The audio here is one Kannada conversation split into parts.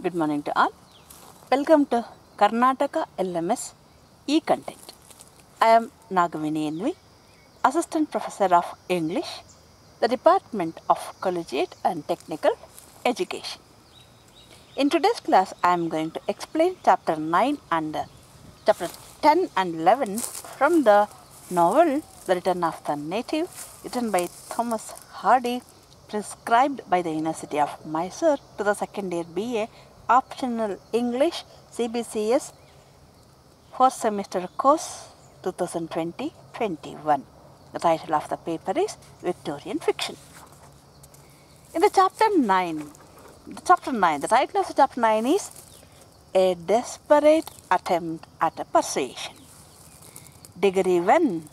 Good morning to all. Welcome to Karnataka LMS e-content. I am Nagavini Envi, Assistant Professor of English, the Department of Collegiate and Technical Education. In today's class, I am going to explain Chapter 9 and Chapter 10 and 11 from the novel The Return of the Native, written by Thomas Hardy, prescribed by the University of Mysore to the second year BA Optional English CBCS 4th semester course 2020-21. The title of the paper is Victorian Fiction. In the Chapter 9, the title of the Chapter 9 is A Desperate Attempt at a Persuasion. Diggory Venn,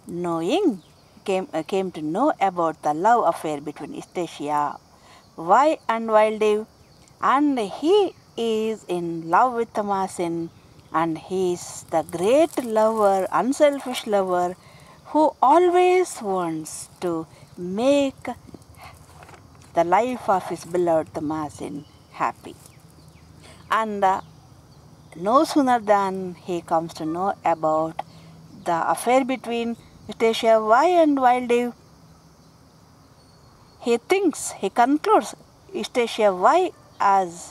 came to know about the love affair between Eustacia Y and Wildave, and he is in love with Thomasin, and he is the great lover, unselfish lover, who always wants to make the life of his beloved Thomasin happy. And no sooner than he comes to know about the affair between Eustacia Y and Wildave, he concludes Eustacia Y as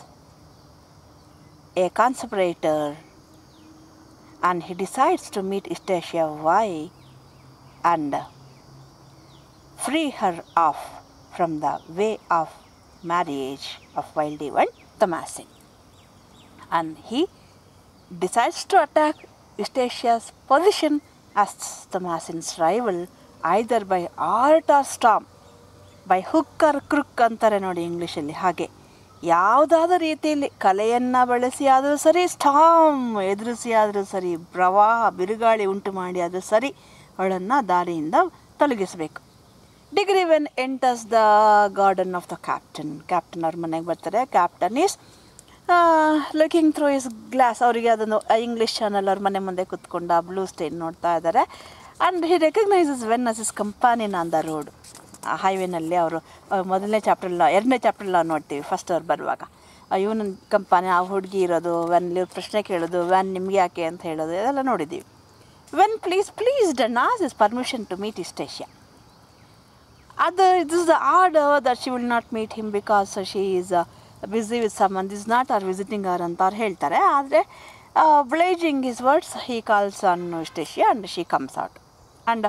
a conspirator, and he decides to meet Eustacia Y and free her off from the way of marriage of Wildave and Thomasin. And he decides to attack Eustacia's position as Thomasin's rival either by art or storm, by hook or crook ಅಂತಾರೆ ನೋಡಿ ಇಂಗ್ಲೀಷಲ್ಲಿ. ಹಾಗೆ ಯಾವುದಾದ ರೀತಿಯಲ್ಲಿ ಕಲೆಯನ್ನು ಬಳಸಿ ಆದರೂ ಸರಿ, ಸ್ಟಾಮ್ ಎದುರಿಸಿ ಆದರೂ ಸರಿ, ಪ್ರವಾಹ ಬಿರುಗಾಳಿ ಉಂಟು ಮಾಡಿ ಆದರೂ ಸರಿ, ಅವಳನ್ನು ದಾರಿಯಿಂದ ತೊಲಗಿಸಬೇಕು. Diggory Venn enters the garden of the captain ಅವ್ರ ಮನೆಗೆ ಬರ್ತಾರೆ. Captain is looking through his glass. ಅವರಿಗೆ ಅದನ್ನು ಇಂಗ್ಲೀಷ್ ಚಾನಲ್ ಅವ್ರ ಮನೆ ಮುಂದೆ ಕೂತ್ಕೊಂಡು ಆ ಬ್ಲೂ ಸ್ಟೇನ್ ನೋಡ್ತಾ ಇದ್ದಾರೆ. And he recognises Venn as his companion on the road. ಆ ಹೈವೇನಲ್ಲಿ ಅವರು ಎರಡನೇ ಚಾಪ್ಟ್ರಲ್ಲ ನೋಡ್ತೀವಿ. ಫಸ್ಟ್ ಅವ್ರು ಬರುವಾಗ ಇವನ ಕಂಪಾನಿ, ಆ ಹುಡುಗಿ ಇರೋದು, ವೆನ್ ಪ್ರಶ್ನೆ ಕೇಳೋದು, ವೆನ್ ನಿಮಗೆ ಯಾಕೆ ಅಂತ ಹೇಳೋದು, ಇದೆಲ್ಲ ನೋಡಿದ್ದೀವಿ. Venn pleased and asks his permission to meet Eustacia. This is the order that she will not meet him because she is busy with someone. This is not her visiting her ಅಂತ ಅವ್ರು ಹೇಳ್ತಾರೆ. ಆದರೆ obliging his words, he calls on Eustacia and she comes out. And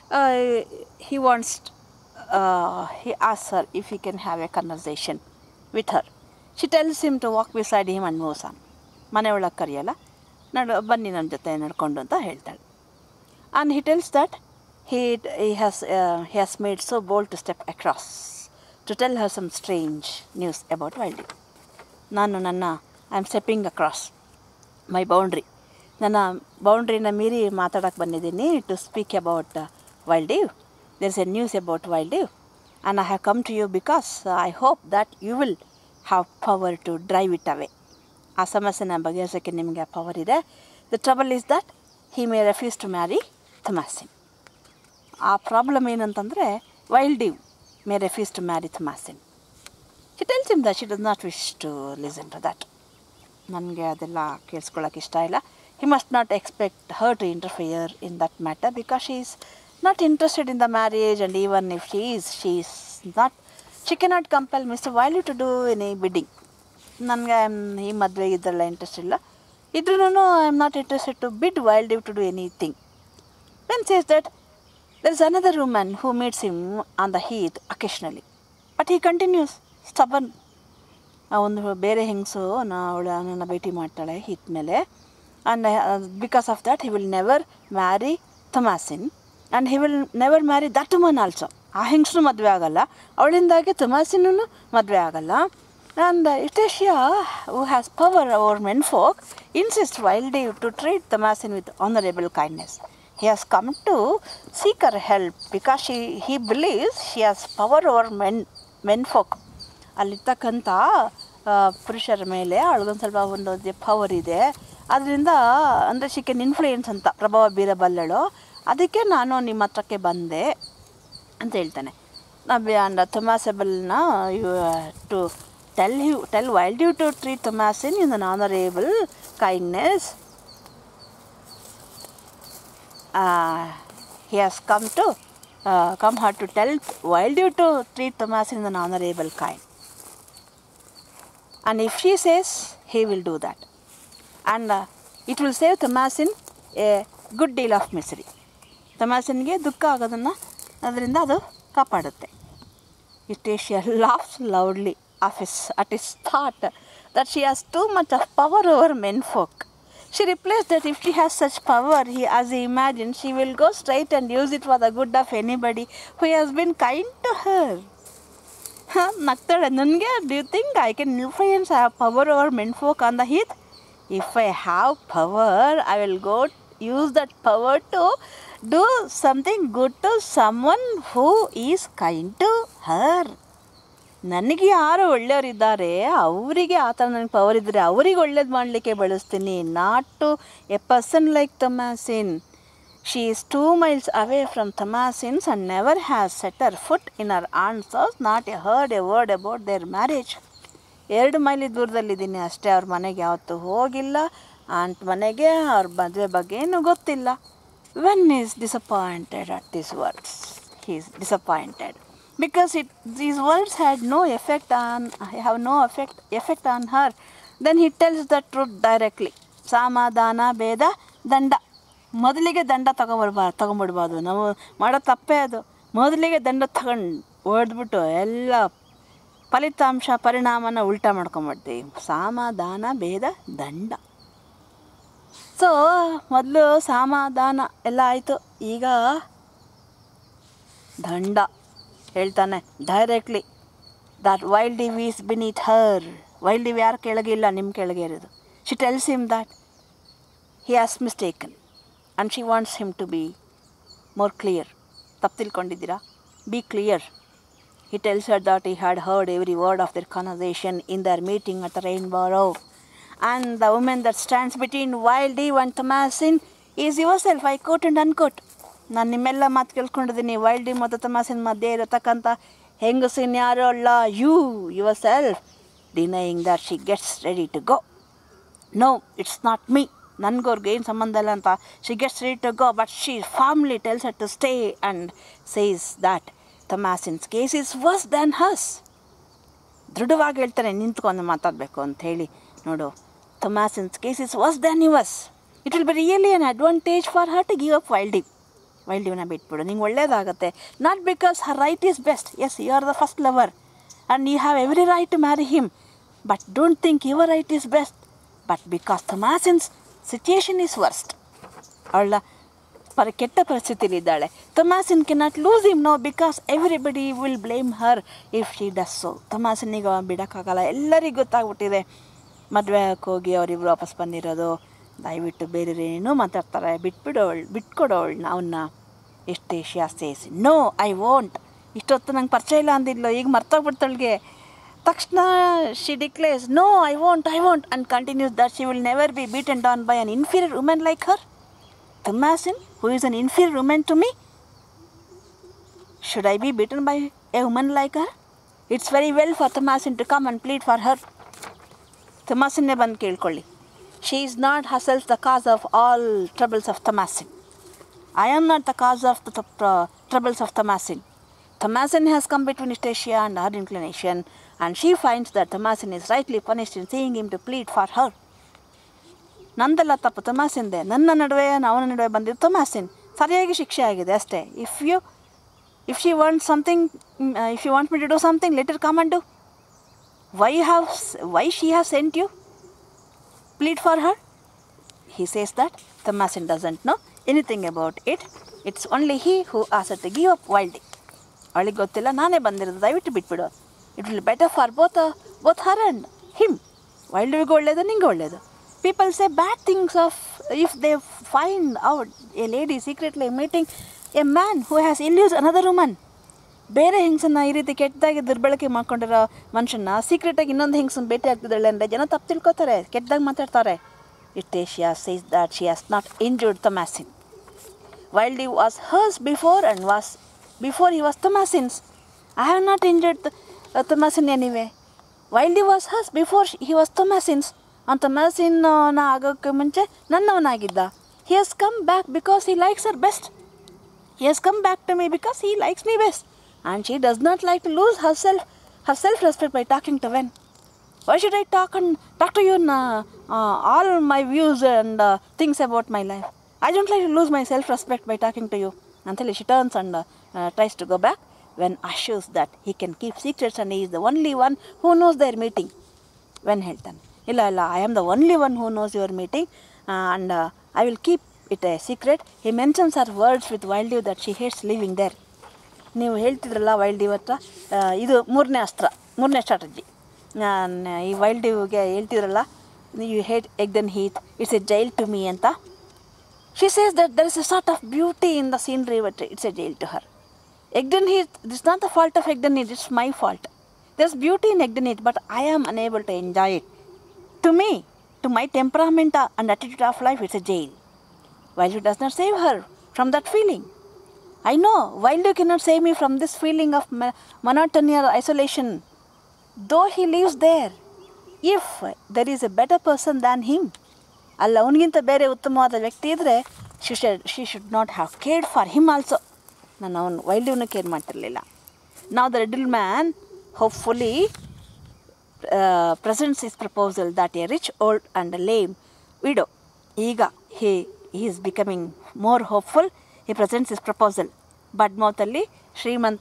he asks her if he can have a conversation with her. She tells him to walk beside him and moves on. ಮನೆ ಒಳಗೆ ಕರೆಯಲ್ಲ, ಬನ್ನಿ ನನ್ನ ಜೊತೆ ನಡ್ಕೊಂಡು ಅಂತ ಹೇಳ್ತಾಳೆ. And he tells that he has made so bold to step across to tell her some strange news about Wildave. I am stepping across my boundary. ನನ್ನ ಬೌಂಡ್ರಿನ ಮೀರಿ ಮಾತಾಡೋಕ್ಕೆ ಬಂದಿದ್ದೀನಿ, to speak about Wildave. There is a news about Wildave, and I have come to you because I hope that you will have power to drive it away. ಆ ಸಮಸ್ಯೆನ ಬಗೆಹರಿಸೋಕ್ಕೆ ನಿಮಗೆ ಪವರ್ ಇದೆ. The trouble is that he may refuse to marry Thomasin. ಆ ಪ್ರಾಬ್ಲಮ್ ಏನಂತಂದರೆ Wildave may refuse to marry Thomasin. She tells him that she does not wish to listen to that. ನನಗೆ ಅದೆಲ್ಲ ಕೇಳಿಸ್ಕೊಳ್ಳೋಕೆ ಇಷ್ಟ ಇಲ್ಲ. He must not expect her to interfere in that matter because she is not interested in the marriage, and even if she cannot compel Mr. Wildave to do any bidding. ನನಗೆ ಈ ಮದುವೆಗೆ ಇದೆಲ್ಲ ಇಂಟ್ರೆಸ್ಟ್ ಇಲ್ಲ, ಇದ್ರೂ I am not interested to bid Wildave to do anything. Then says that there is another woman who meets him on the heath occasionally, but he continues stubborn. ಒಂದು ಬೇರೆ ಹೆಂಗಸು ನನ್ನ ಭೇಟಿ ಮಾಡ್ತಾಳೆ ಹೀತ್ ಮೇಲೆ, and because of that he will never marry Thomasin, and he will never marry that woman also. ಆ ಹೆಂಗಸು ಮದುವೆ ಆಗಲ್ಲ, ಅವಳಿಂದಾಗಿ Thomasinನೂ ಮದುವೆ ಆಗಲ್ಲ. And Eustacia, who has power over menfolk, insists Wildave to treat Thomasin with honorable kindness. He has come to seek her help because he believes she has power over menfolk. ಅಲ್ಲಿರ್ತಕ್ಕಂಥ ಪುರುಷರ ಮೇಲೆ ಅವಳಿಗೊಂದು ಸ್ವಲ್ಪ ಒಂದು ಪವರ್ ಇದೆ, ಅದರಿಂದ ಅಂದರೆ ಶಿ ಕ್ಯಾನ್ ಇನ್ಫ್ಲೂಯೆನ್ಸ್ ಅಂತ ಪ್ರಭಾವ ಬೀರಬಲ್ಲಳು, ಅದಕ್ಕೆ ನಾನು ನಿಮ್ಮ ಹತ್ರಕ್ಕೆ ಬಂದೆ ಅಂತ ಹೇಳ್ತಾನೆ. ಆ್ಯಂಡ್ ಥೊಮಾಸಬಲ್ನ to tell Wilding to treat Thomasin in an honorable kindness. He has come her to tell Wilding to treat Thomasin in an honorable kind. And if she says, he will do that. And it will save Thomasin a good deal of misery. Thomasinಗೆ ದುಃಖ ಆಗೋದನ್ನು ಅದರಿಂದ ಅದು ಕಾಪಾಡುತ್ತೆ. Eustacia laughs loudly at his thought that she has too much of power over menfolk. She replies that if she has such power, as he imagines, she will go straight and use it for the good of anybody who has been kind to her. ನಗ್ತಾಳೆ. ನನಗೆ do you think I can influence power over menfolk on the heath? If I have power, I will go use that power to do something good to someone who is kind to her. ನನಗೆ ಯಾರು ಒಳ್ಳೆಯವರಿದ್ದಾರೆ ಅವರಿಗೆ ಆ ಥರ ನನಗೆ ಪವರ್ ಇದ್ದರೆ ಅವರಿಗೆ ಒಳ್ಳೇದು ಮಾಡಲಿಕ್ಕೆ ಬಳಸ್ತೀನಿ. Not to a person like Thomasin. She is 2 miles away from Thomasin's and never has set her foot in her aunt's house, not heard a word about their marriage. 2 ಮೈಲಿ ದೂರದಲ್ಲಿದ್ದೀನಿ ಅಷ್ಟೇ, ಅವ್ರ ಮನೆಗೆ ಯಾವತ್ತೂ ಹೋಗಿಲ್ಲ, ಆಂಟ್ ಮನೆಗೆ ಅವ್ರ ಮದುವೆ ಬಗ್ಗೆ ಏನೂ ಗೊತ್ತಿಲ್ಲ. When he is disappointed at these words, he is disappointed because these words have no effect on her. Then he tells the truth directly. ಸಮಾಧಾನ ಭೇದ ದಂಡ. ಮೊದಲಿಗೆ ದಂಡ ತಗೊಂಡ್ಬಿಡ್ಬಾರ್ದು. ನಾವು ಮಾಡೋ ತಪ್ಪೇ ಅದು. ಮೊದಲಿಗೆ ದಂಡ ತಗೊಂಡು ಹೊಡೆದ್ಬಿಟ್ಟು ಎಲ್ಲ ಪರಿಣಾಮನ ಉಲ್ಟಾ ಮಾಡ್ಕೊಂಬಿಡ್ತೀವಿ. ಸಮಾಧಾನ ಭೇದ ದಂಡ. ಸೊ ಮೊದಲು ಸಮಾಧಾನ ಎಲ್ಲ ಆಯಿತು, ಈಗ ದಂಡ ಹೇಳ್ತಾನೆ directly. that Wilding is beneath her. Wilding ಯಾರು ಕೆಳಗಿಲ್ಲ, ನಿಮ್ಮ ಕೆಳಗೆ ಇರೋದು. She tells him that he has mistaken and she wants him to be more clear. ತಪ್ಪು ತಿಳ್ಕೊಂಡಿದ್ದೀರಾ, be clear. He tells her that he had heard every word of their conversation in their meeting at the Rainbow. And the woman that stands between Wilding and Thomasin is yourself. I quote and unquote. ನಾನು ನಿಮ್ಮೆಲ್ಲ ಮಾತು ಕೇಳ್ಕೊಂಡಿದ್ದೀನಿ. Wilding ಮತ್ತು Thomasin ಮಧ್ಯೆ ಇರತಕ್ಕಂಥ ಹೆಂಗಸಿನ ಯಾರು ಅಲ್ಲ, you yourself, denying that she gets ready to go. No, it's not me. ನನಗವ್ರಿಗೆ ಏನು ಸಂಬಂಧ ಇಲ್ಲ ಅಂತ. She gets ready to go, but she firmly tells her to stay and says that Thomasin's case is worse than hers. ದೃಢವಾಗಿ ಹೇಳ್ತಾರೆ, ನಿಂತ್ಕೊಂಡು ಮಾತಾಡಬೇಕು ಅಂತ ಹೇಳಿ. ನೋಡು, Thomasin's case is worse than yours. It will be really an advantage for her to give up Wildingನ ಬಿಟ್ಬಿಡು, ನಿಂಗೆ ಒಳ್ಳೇದಾಗುತ್ತೆ. Not because her right is best. Yes, you are the first lover and you have every right to marry him. But don't think your right is best. But because Thomasin's situation is worst. ಅವಳ ಕೆಟ್ಟ ಪರಿಸ್ಥಿತಿಲಿದ್ದಾಳೆ. Thomasin cannot lose him now because everybody will blame her if she does so. Thomasinನಿಗೆ ಬಿಡೋಕ್ಕಾಗಲ್ಲ, ಎಲ್ಲರಿಗೂ ಗೊತ್ತಾಗ್ಬಿಟ್ಟಿದೆ. ಮದುವೆ ಹೋಗಿ ಅವರಿಬ್ರು ವಾಪಸ್ ಬಂದಿರೋದು. ದಯವಿಟ್ಟು ಬೇರೆ ಏನೇನೋ ಮಾತಾಡ್ತಾರೆ, ಬಿಟ್ಕೊಡೋಳು ಅವನ್ನ. Eustacia says, no, I won't. ಇಷ್ಟೊತ್ತು ನಂಗೆ ಪರಿಚಯ ಇಲ್ಲ ಅಂದಿದ್ಲು, ಈಗ ಮರ್ತೋಗ್ಬಿಡ್ತಾಳಿಗೆ. ತಕ್ಷಣ she declares, no, I won't, and continues that she will never be beaten down by an inferior woman like her. Thomasin, who is an inferior woman to me, should I be beaten by a woman like her? It's very well for Thomasin to come and plead for her. Thomasinನೇ ಬಂದು ಕೇಳ್ಕೊಳ್ಳಿ. She is not herself the cause of all troubles of Thomasin. I am not the cause of the troubles of Thomasin. Thomasin has come between Eustacia and her inclination, and she finds that Thomasin is rightly punished in seeing him to plead for her. ನಂದಲ್ಲ ತಪ್ಪು, Thomasinದೆ. ನನ್ನ ನಡುವೆ ಅವನ ನಡುವೆ ಬಂದಿದ್ದು Thomasin. ಸರಿಯಾಗಿ ಶಿಕ್ಷೆ ಆಗಿದೆ ಅಷ್ಟೇ. If she wants me to do something, let her come and do. Why she has sent you? Plead for her. He says that Thomasin doesn't know anything about it. It's only he who asked her to give up Wilding. ಅವಳಿಗೆ ಗೊತ್ತಿಲ್ಲ, ನಾನೇ ಬಂದಿರೋದು, ದಯವಿಟ್ಟು ಬಿಟ್ಬಿಡು. It will be better for both her and him. Wildingಗೂ ಒಳ್ಳೇದು, ನಿಂಗೆ ಒಳ್ಳೇದು. People say bad things if they find out a lady secretly meeting a man who has illused another woman. ಬೇರೆ ಹೆಂಗಸನ್ನ ಈ ರೀತಿ ಕೆಟ್ಟದಾಗಿ ದುರ್ಬಳಕೆ ಮಾಡ್ಕೊಂಡಿರೋ ಮನುಷ್ಯನ ಸೀಕ್ರೆಟಾಗಿ ಇನ್ನೊಂದು ಹೆಂಗಸನ್ನ ಭೇಟಿ ಆಗ್ತಿದ್ದಾಳೆ ಅಂದರೆ ಜನ ತಪ್ಪು ತಿಳ್ಕೊತಾರೆ, ಕೆಟ್ಟದಾಗಿ ಮಾತಾಡ್ತಾರೆ. Eustacia says that she has not injured Thomasin. Wilding was hers before he was Thomasin's. I have not injured Thomasin anyway. Wildeve was hers before he was Thomasin's. ಅವ್ನು ತೊಮ್ಯಾಸಿನ್ನ ಆಗೋಕ್ಕೆ ಮುಂಚೆ ನನ್ನವನಾಗಿದ್ದ. He has come back because he likes her best. He has come back to me because he likes me best. And she does not like to lose her self-respect by talking to Ven. Why should I talk to you all my views and things about my life? I don't like to lose my self-respect by talking to you. Until she turns and tries to go back. Ven assures that he can keep secrets and he is the only one who knows their meeting. Ven ಹೇಳ್ತಾನೆ, ಇಲ್ಲ I am the only one who knows your meeting and I will keep it a secret. He mentions her words with Wilddew that she hates living there. ನೀವು ಹೇಳ್ತಿದ್ರಲ್ಲ ವೈಲ್ಡ್ಡ್ಯೂ ಹತ್ರ, ಇದು ಮೂರನೇ ಅಸ್ತ್ರ, ಮೂರನೇ ಸ್ಟ್ರಾಟಜಿ. ಈ ವೈಲ್ಡ್ಡ್ಯೂಗೆ ಹೇಳ್ತಿದ್ರಲ್ಲ, you hate Egdon Heath, it's a jail to me ಅಂತ. She says that there is a sort of beauty in the scenery, but it's a jail to her. Egdon Heath, this is not the fault of Egdon Heath, it's my fault. There's beauty in Egdon Heath, but I am unable to enjoy it. To me, to my temperament and attitude of life, it's a jail. Wilddew does not save her from that feeling. I know Wilddew cannot save me from this feeling of monotony or isolation. Though he lives there, if there is a better person than him, ಅಲ್ಲ ಅವನಿಗಿಂತ ಬೇರೆ ಉತ್ತಮವಾದ ವ್ಯಕ್ತಿ ಇದ್ದರೆ she should not have cared for him also. ನಾನು ಅವನು ವೈಲ್ಡ್ಡ್ಯೂನ ಕೇರ್ ಮಾಡ್ತಿರಲಿಲ್ಲ. Now the riddle man hopefully presents his proposal that a rich, old and lame widow. ಈಗ he is becoming more hopeful. He presents his proposal. ಬಡ್ಮೌತಲ್ಲಿ ಶ್ರೀಮಂತ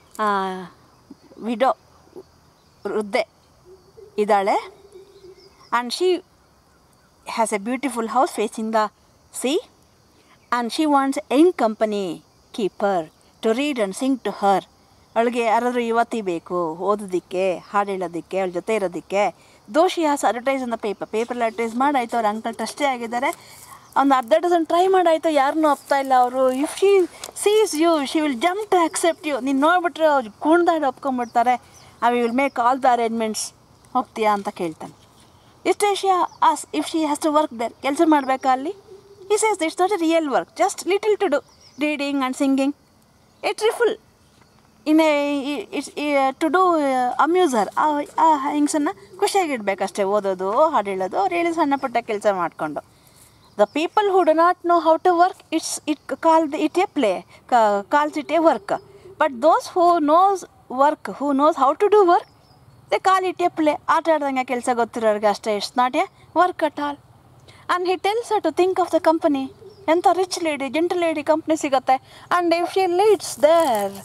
ವಿಡೋ ವೃದ್ಧೆ ಇದ್ದಾಳೆ. and she has a beautiful house facing the sea and she wants a young company keeper to read and sing to her. ಅವಳಿಗೆ ಯಾರಾದರೂ ಯುವತಿ ಬೇಕು ಓದೋದಕ್ಕೆ, ಹಾಡು ಹೇಳೋದಕ್ಕೆ, ಅವಳ ಜೊತೆ ಇರೋದಕ್ಕೆ. Though she has advertise in the ಪೇಪರಲ್ಲಿ ಅಡ್ವರ್ಟೈಸ್ ಮಾಡಾಯಿತು. ಅವ್ರ ಅಂಕಲ್ ಟ್ರಸ್ಟೇ ಆಗಿದ್ದಾರೆ. ಒಂದು ಅರ್ಧ ಡಜನ್ ಟ್ರೈ ಮಾಡಾಯಿತು, ಯಾರನ್ನೂ ಒಪ್ತಾ ಇಲ್ಲ ಅವರು. If she sees you she will jump to accept you. ನೀನು ನೋಡ್ಬಿಟ್ರೆ ಅವ್ರು ಕುಣ್ದಾಡಿ ಒಪ್ಕೊಂಡ್ಬಿಡ್ತಾರೆ. I will make all the arrangements. ಹೋಗ್ತೀಯಾ ಅಂತ ಕೇಳ್ತಾನೆ. Eustacia as if she has to work there. ಕೆಲಸ ಮಾಡಬೇಕಾ ಅಲ್ಲಿ? He says it's not a real work, just little to do reading and singing. A trifle in to do amuser. ಆ ಹಿಂಗ್ಸನ್ನು ಖುಷಿಯಾಗಿಡ್ಬೇಕಷ್ಟೇ, ಓದೋದು, ಹಾಡು ಹೇಳೋದು, ಅವ್ರು ಹೇಳಿ ಸಣ್ಣ ಪುಟ್ಟ ಕೆಲಸ ಮಾಡಿಕೊಂಡು. The people who do not know how to work, calls it a work. But those who knows how to do work, they call it a play. ಆಟ ಆಡ್ದಂಗೆ ಕೆಲಸ ಗೊತ್ತಿರೋರಿಗೆ ಅಷ್ಟೇ, it's not a work at all. And he tells her to think of the company. ಎಂಥ rich lady, gentle lady company ಸಿಗುತ್ತೆ. And if she leads there,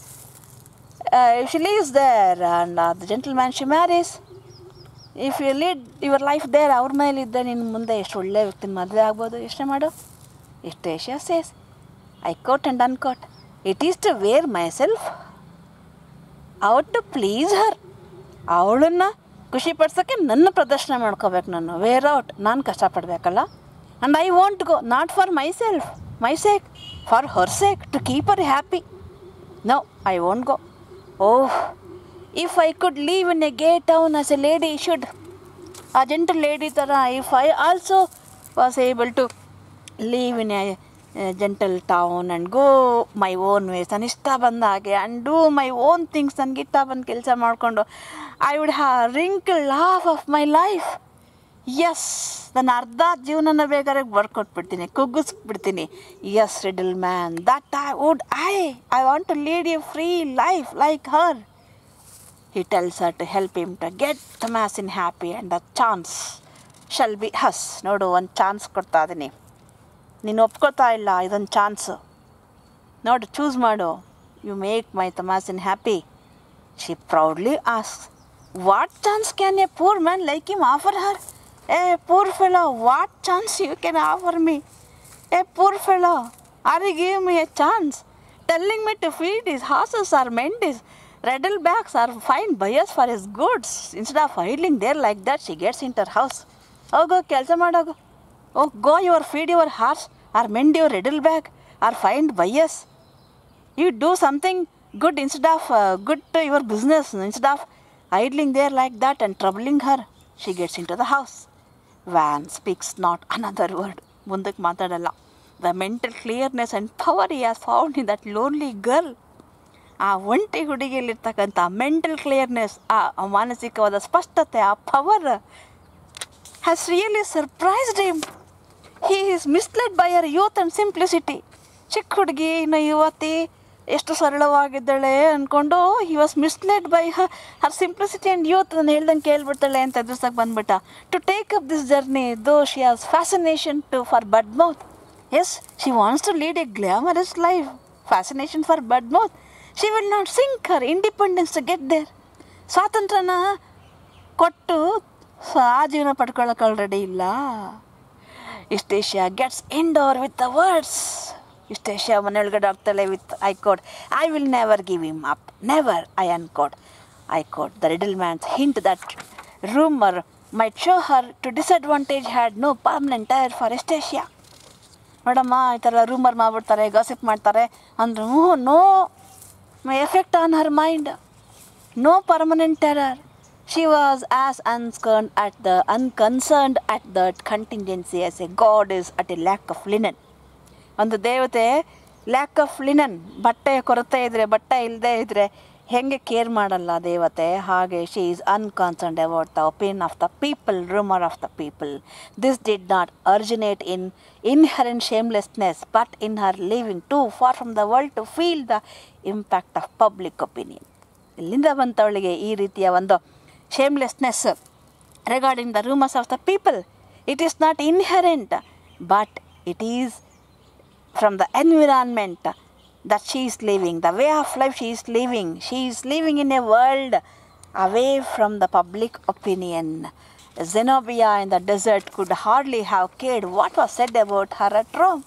and the gentleman she marries, if you lead your life there, ಅವ್ರ ಮೇಲಿದ್ದೆ ನಿನ್ನ ಮುಂದೆ ಎಷ್ಟು ಒಳ್ಳೆ ವ್ಯಕ್ತಿನ ಮದುವೆ ಆಗ್ಬೋದು. ಎಷ್ಟೇ ಮಾಡು. Eustacia says, I quote and unquote, it is to wear myself out to please her. ಅವಳನ್ನು ಖುಷಿಪಡ್ಸೋಕ್ಕೆ ನನ್ನ ಪ್ರದರ್ಶನ ಮಾಡ್ಕೋಬೇಕು. ನಾನು ವೇರ್ ಔಟ್, ನಾನು ಕಷ್ಟಪಡಬೇಕಲ್ಲ. And I want go not for myself, my sake, for her sake, to keep her happy. No, I want go. Oh, if I could live in a gay town as a lady should, a gentle lady ಥರ, if I also was able to live in a gentle town and go my own ways, ನಾನು ಇಷ್ಟ ಬಂದ ಹಾಗೆ, and do my own things, ನನಗೆ ಇಷ್ಟ ಬಂದು ಕೆಲಸ ಮಾಡಿಕೊಂಡು, I would have wrinkled half of my life. Yes, ನಾನು ಅರ್ಧ ಜೀವನನ ಬೇಕಾದ್ರೆ ಬರ್ಕೊಟ್ಬಿಡ್ತೀನಿ, ಕುಗ್ಗಿಸ್ಬಿಡ್ತೀನಿ. Yes riddle man, that I want to lead a free life like her. He tells her to help him to get Thomasin happy and the chance shall be hers. ನೋಡು, ಒಂದು ಚಾನ್ಸ್ ಕೊಡ್ತಾ ಇದ್ದೀನಿ, ನೀನು ಒಪ್ಕೋತಾ ಇಲ್ಲ, ಇದೊಂದು ಚಾನ್ಸು ನೋಡು, ಚೂಸ್ ಮಾಡು. You make my Thomasin happy. She proudly asks, what chance can a poor man like him offer her? A poor fellow, what chance you can offer me? A poor fellow, are you giving me a chance? Telling me to feed his horses or mend his Raddlebacks or find buyers for his goods. Instead of idling there like that, she gets into her house. ಹೋಗೋ, ಕೆಲಸ ಮಾಡೋಗು. go feed your horse or mend your Raddleback or find buyers. You do something good instead of good to your business. Instead of idling there like that and troubling her, she gets into the house. Van speaks not another word. ಮುಂದಕ್ಕೆ ಮಾತಾಡಲ್ಲ. The mental clearness and power he has found in that lonely girl ಆ ಒಂಟಿ ಹುಡುಗಿಯಲ್ಲಿರ್ತಕ್ಕಂಥ ಮೆಂಟಲ್ ಕ್ಲಿಯರ್ನೆಸ್, ಆ ಮಾನಸಿಕವಾದ ಸ್ಪಷ್ಟತೆ, ಆ power has really surprised him. He is misled by your youth and simplicity. ಚಿಕ್ಕ ಹುಡುಗಿ ಇನ್ನು ಯುವತಿ ಎಷ್ಟು ಸರಳವಾಗಿದ್ದಾಳೆ ಅಂದ್ಕೊಂಡು he was misled by her simplicity and youth. ನಾನು ಹೇಳ್ದಂಗೆ ಕೇಳ್ಬಿಡ್ತಾಳೆ ಅಂತ ಎದುರ್ಸಕ್ಕೆ ಬಂದ್ಬಿಟ್ಟ. To take up this journey though she has fascination for Budmouth. Yes, she wants to lead a glamorous life. Fascination for Budmouth. She will not sink her independence to get there. ಸ್ವಾತಂತ್ರ್ಯನ ಕೊಟ್ಟು ಆ ಜೀವನ ಪಡ್ಕೊಳ್ಳೋಕೆ ಆಲ್ರೆಡಿ ಇಲ್ಲ. Eustacia gets indoor with the words. Eustacia ಮನೆಯೊಳಗಡೆ ಆಗ್ತಾಳೆ with I quote, I will never give him up, never, I unquote. I quote the riddle man's hint that rumour might show her to disadvantage had no permanent terror for Eustacia. ನೋಡಮ್ಮ, ಈ ಥರ ರೂಮರ್ ಮಾಡಿಬಿಡ್ತಾರೆ, ಗಾಸಿಪ್ ಮಾಡ್ತಾರೆ ಅಂದ್ರೂ no effect on her mind, no permanent terror. She was as unconcerned at the contingency as a god is at a lack of linen. ಒಂದು ದೇವತೆ ಲ್ಯಾಕ್ ಆಫ್ ಲಿನನ್, ಬಟ್ಟೆಯ ಕೊರತೆ ಇದ್ದರೆ, ಬಟ್ಟೆ ಇಲ್ಲದೆ ಇದ್ದರೆ ಹೇಗೆ ಕೇರ್ ಮಾಡಲ್ಲ ದೇವತೆ, ಹಾಗೆ she is unconcerned about the opinion of the people, rumour of the people. This did not originate in inherent shamelessness but in her living too far from the world to feel the impact of public opinion. ಇಲ್ಲಿಂದ ಬಂತವಳಿಗೆ ಈ ರೀತಿಯ ಒಂದು shamelessness regarding the rumors of the people. It is not inherent, but it is from the environment that she is living, the way of life she is living. She is living in a world away from the public opinion. Zenobia in the desert could hardly have cared what was said about her at Rome.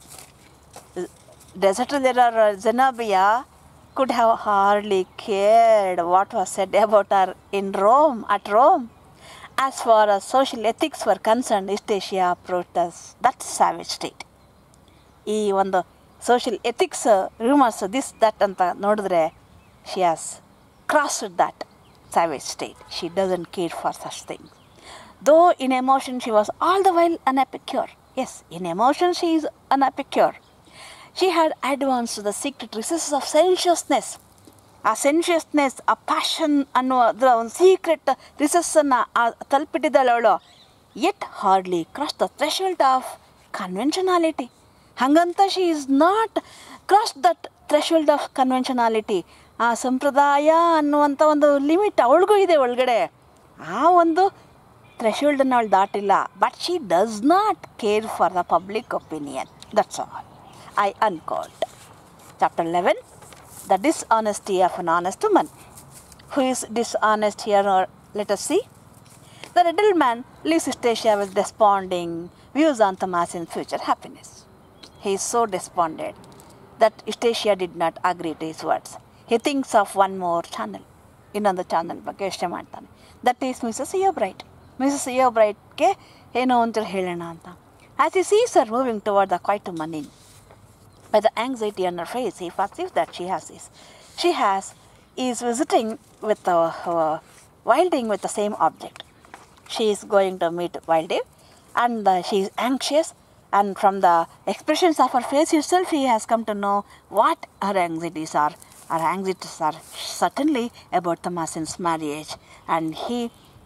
Desert Zenobia could have hardly cared what was said about her in Rome, at Rome. As far as social ethics were concerned, Istacia approached that savage state. ಈ ಒಂದು social ethics, rumours, this that ಅಂತ ನೋಡಿದ್ರೆ she has crossed that savage state. She doesn't care for such things. Though in emotion she was all the while an epicure. Yes, in emotion she is an epicure. She had advanced to the secret recesses of sensuousness. ಆ ಸೆನ್ಷಿಯಸ್ನೆಸ್, ಆ ಪ್ಯಾಷನ್ ಅನ್ನೋದ್ರ ಒಂದು ಸೀಕ್ರೆಟ್ ರಿಸಸ್ಸನ್ನು ತಲುಪಿಟ್ಟಿದ್ದಾಳೆ ಅವಳು. Yet hardly cross the threshold of conventionality. ಹಾಗಂತ she is not cross that threshold of conventionality. ಆ ಸಂಪ್ರದಾಯ ಅನ್ನುವಂಥ ಒಂದು ಲಿಮಿಟ್ ಅವಳಿಗೂ ಇದೆ ಒಳಗಡೆ. ಆ ಒಂದು ಥ್ರೆಶೋಲ್ಡನ್ನು ಅವಳು ದಾಟಿಲ್ಲ. But she does not care for the public opinion. That's all. I unquote. Chapter 11. The dishonesty of an honest woman. Who is dishonest here? Or let us see. The riddle man leaves Istacia with desponding views on Thomasin's future happiness. He is so despondent that Istacia did not agree to his words. He thinks of one more channel. ಇನ್ನೊಂದು ಚಾನಲ್ ಬಗ್ಗೆ ಯೋಚನೆ ಮಾಡ್ತಾನೆ. That is Mrs Yeobright. Mrs ಇಯೋಬ್ರೈಟ್ಗೆ ಏನೋ ಒಂಚೂರು ಹೇಳೋಣ ಅಂತ. As he sees her moving toward the quiet woman in, by the anxiety on her face, he perceives that she is visiting with Wilding with the same object. She is going to meet Wilding, and she is anxious, and from the expressions of her face itself, he has come to know what her anxieties are. Her anxieties are certainly about Thomasin's marriage, and he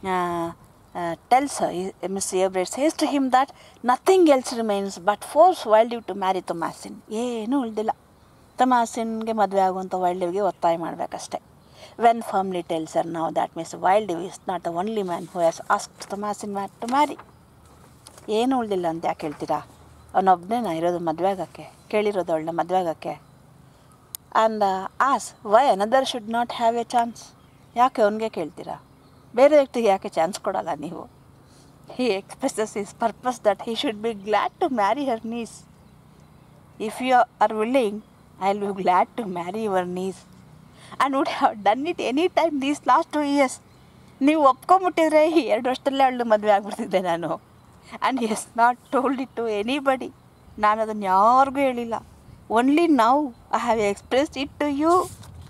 tells her, Miss Eobreit says to him that nothing else remains but force Wilding to marry Thomasin. ಏನೂ ಉಳಿದಿಲ್ಲ, Thomasinಗೆ ಮದುವೆ ಆಗುವಂಥ Wildingಗೆ ಒತ್ತಾಯ ಮಾಡಬೇಕಷ್ಟೆ. When firmly tells her now that Miss Wilding is not the only man who has asked Thomasin to marry. ಏನೂ ಉಳಿದಿಲ್ಲ ಅಂತ ಯಾಕೆ ಹೇಳ್ತೀರಾ? ಅವನೊಬ್ಬನೇ ನಾ ಇರೋದು ಮದುವೆ ಆಗೋಕ್ಕೆ, ಕೇಳಿರೋದು ಅವಳನ್ನ ಮದುವೆ ಆಗೋಕ್ಕೆ. And as why another should not have a chance. ಯಾಕೆ ಅವನಿಗೆ ಕೇಳ್ತೀರಾ? ಬೇರೆ ವ್ಯಕ್ತಿಗೆ ಯಾಕೆ ಚಾನ್ಸ್ ಕೊಡಲ್ಲ ನೀವು? He expresses his purpose that he should be glad to marry her niece. If you are willing, I will be glad to marry your niece and would have done it any time these last 2 years. ನೀವು ಒಪ್ಕೊಂಬಿಟ್ಟಿದ್ರೆ ಈ 2 ವರ್ಷದಲ್ಲೇ ಅವಳು ಮದುವೆ ಆಗಿಬಿಡ್ತಿದ್ದೆ ನಾನು. And he has not told it to anybody. ನಾನು ಅದನ್ನು ಯಾರಿಗೂ ಹೇಳಿಲ್ಲ. Only now I have expressed it to you.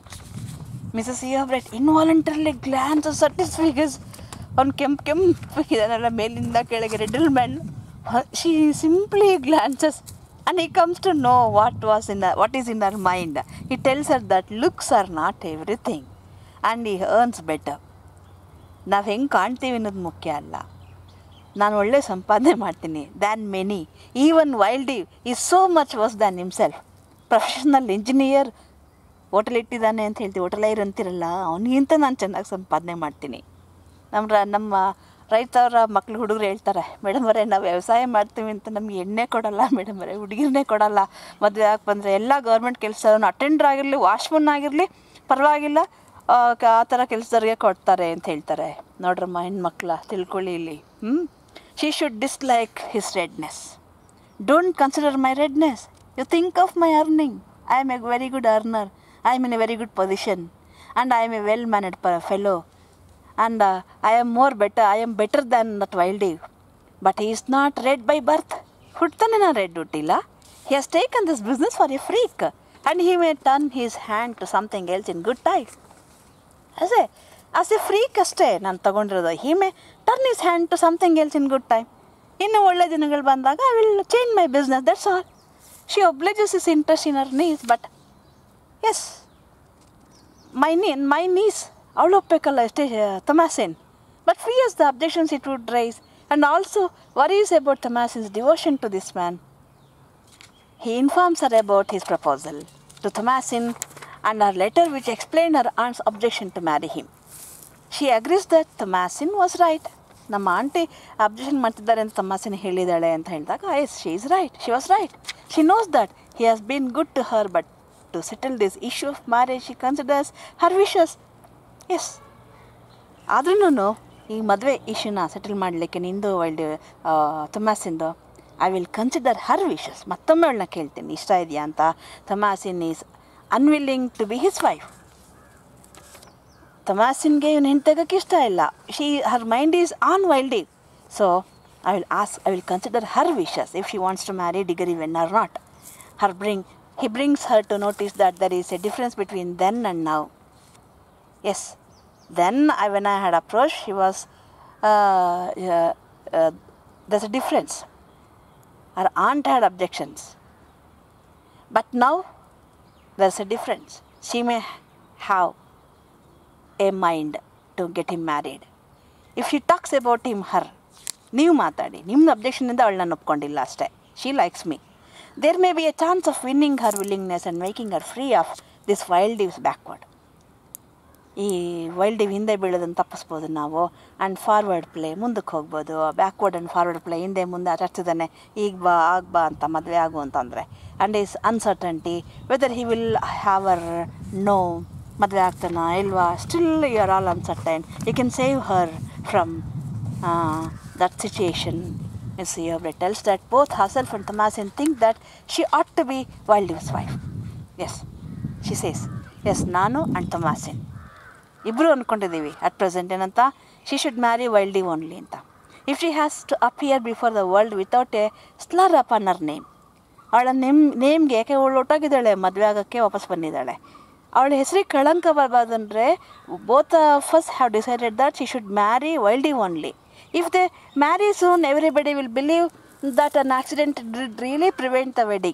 Mrs. Eobreit involuntarily glances at his figures. ಅವ್ನು ಕೆಂಪಿದಾನೆಲ್ಲ ಮೇಲಿಂದ ಕೆಳಗೆ riddle man. She simply glances And he comes to know what is in her mind. He tells her that looks are not everything and he earns better. ನಾವು ಹೆಂಗೆ ಕಾಣ್ತೀವಿ ಅನ್ನೋದು ಮುಖ್ಯ ಅಲ್ಲ. ನಾನು ಒಳ್ಳೆ ಸಂಪಾದನೆ ಮಾಡ್ತೀನಿ than many. Even Wild is so much worse than himself. Professional engineer hotel ಇಟ್ಟಿದ್ದಾನೆ ಅಂತ ಹೇಳ್ತೀವಿ, ಹೋಟೆಲೈರ್ ಅಂತಿರಲ್ಲ, ಅವನಿಗಿಂತ ನಾನು ಚೆನ್ನಾಗಿ ಸಂಪಾದನೆ ಮಾಡ್ತೀನಿ. ನಮ್ಮ ರೈತವರ ಮಕ್ಳು ಹುಡುಗರು ಹೇಳ್ತಾರೆ, ಮೇಡಮ್ ಅವರೇ ನಾವು ವ್ಯವಸಾಯ ಮಾಡ್ತೀವಿ ಅಂತ ನಮಗೆ ಎಣ್ಣೆ ಕೊಡೋಲ್ಲ ಮೇಡಮ್ ಅವರೇ, ಹುಡುಗಿರನ್ನೇ ಕೊಡೋಲ್ಲ, ಮದುವೆ ಆಗಿ ಬಂದರೆ ಎಲ್ಲ ಗೌರ್ಮೆಂಟ್ ಕೆಲಸದವ್ರನ್ನ ಅಟೆಂಡರ್ ಆಗಿರಲಿ, ವಾಚ್ಮನ್ ಆಗಿರಲಿ ಪರವಾಗಿಲ್ಲ, ಆ ಥರ ಕೆಲಸದವ್ರಿಗೆ ಕೊಡ್ತಾರೆ ಅಂತ ಹೇಳ್ತಾರೆ. ನೋಡ್ರಮ್ಮ ಹೆಣ್ಮಕ್ಳ ತಿಳ್ಕೊಳ್ಳಿ ಇಲ್ಲಿ. She should dislike his redness. Don't consider my redness. You think of my earning. I am a very good earner. I am in a very good position and I am a well-mannered fellow and I am better than that wild Dave. But he is not red by birth. ಹುಟ್ಟತಾನೆ ನಾನು ರೆಡ್ ಹುಟ್ಟಿಲ್ಲ. He has taken this business for a freak and he may turn his hand to something else in good time. As a freak ಅಷ್ಟೇ ನಾನು ತಗೊಂಡಿರೋದು. He may turn his hand to something else in good time. ಇನ್ನು ಒಳ್ಳೆ ದಿನಗಳು ಬಂದಾಗ I will change my business, that's all. She obliges his interest in her niece, but yes, my niece, ಅವಳು ಒಪ್ಪಬೇಕಲ್ಲ ಅಷ್ಟೇ Thomasin, but fears the objections it would raise and also worries about Thomasin's devotion to this man. He informs her about his proposal to Thomasin and her letter which explained her aunt's objection to marry him. She agrees that Thomasin was right. ನಮ್ಮ ಆಂಟಿ ಅಬ್ಜೆಕ್ಷನ್ ಮಾಡ್ತಿದ್ದಾರೆ ಅಂತ Thomasin ಹೇಳಿದಾಳೆ ಅಂತ ಹೇಳಿದಾಗ, yes, she was right. She knows that he has been good to her, but to settle this issue of marriage she considers her wishes. Yes, ಆದ್ರೂ ಈ ಮದುವೆ ಇಶ್ಯೂನ ಸೆಟಲ್ ಮಾಡಲಿಕ್ಕೆ ನಿಂದು ವೈಲ್ಡ್ Thomasinದು I will consider her wishes. ಮತ್ತೊಮ್ಮೆ ಅವಳನ್ನ ಕೇಳ್ತೀನಿ ಇಷ್ಟ ಇದೆಯಾ ಅಂತ. Thomasin is unwilling to be his wife. Thomasinಗೆ ಇವನು ಹೆಂಡತಿಯಾಗಕ್ಕೆ ಇಷ್ಟ ಇಲ್ಲ. Her mind is on Wild Dave. So I will consider her wishes if she wants to marry Diggory Wen or not. He brings her to notice that there is a difference between then and now. Yes, then when I had approached, she was, there's a difference. Her aunt had objections. But now, there's a difference. She may have a mind to get him married. If she talks about him, ನೀವು ಮಾತಾಡಿ, ನಿಮ್ಮ ಅಬ್ಜೆಕ್ಷನಿಂದ ಅವಳು ನಾನು ಒಪ್ಕೊಂಡಿಲ್ಲ ಅಷ್ಟೇ. She likes me. There may be a chance of winning her willingness and making her free of this wild Dave's backward. ಈ ವೈಲ್ಡ್ Dave ಹಿಂದೆ ಬೀಳೋದನ್ನು ತಪ್ಪಿಸ್ಬೋದು ನಾವು. ಆ್ಯಂಡ್ ಫಾರ್ವರ್ಡ್ ಪ್ಲೇ ಮುಂದಕ್ಕೆ ಹೋಗ್ಬೋದು. ಬ್ಯಾಕ್ವರ್ಡ್ ಆ್ಯಂಡ್ ಫಾರ್ವರ್ಡ್ ಪ್ಲೇ ಹಿಂದೆ ಮುಂದೆ ಆಟಾಡ್ತಿದ್ದಾನೆ, ಈಗ ಬಾ ಆಗ ಬಾ ಅಂತ ಮದುವೆ ಆಗು ಅಂತಂದರೆ. And is uncertainty whether he will have or no ಮದುವೆ ಆಗ್ತಾನ ಇಲ್ವಾ. Still you are all uncertain. You can save her from that situation. Miss Yobre tells that both herself and Thomasin think that she ought to be Wild Dave's wife. Yes, she says, yes, ನಾನು and Thomasin ಇಬ್ಬರು ಅಂದ್ಕೊಂಡಿದ್ದೀವಿ at present ಏನಂತ, she should marry Wild Dave only ಅಂತ. If she has to appear before the world without a slur upon her name, ಅವಳ ನೇಮ್ಗೆ ಯಾಕೆ ಅವಳು ಒಟ್ಟಾಗಿದ್ದಾಳೆ, ಮದುವೆ ಆಗೋಕ್ಕೆ ವಾಪಸ್ ಬಂದಿದ್ದಾಳೆ, ಅವಳ ಹೆಸರಿಗೆ ಕಳಂಕ ಬರಬಾರ್ದಂದರೆ both of us have decided that she should marry Wild Dave only. If they marry soon, everybody will believe that an accident did really prevent the wedding.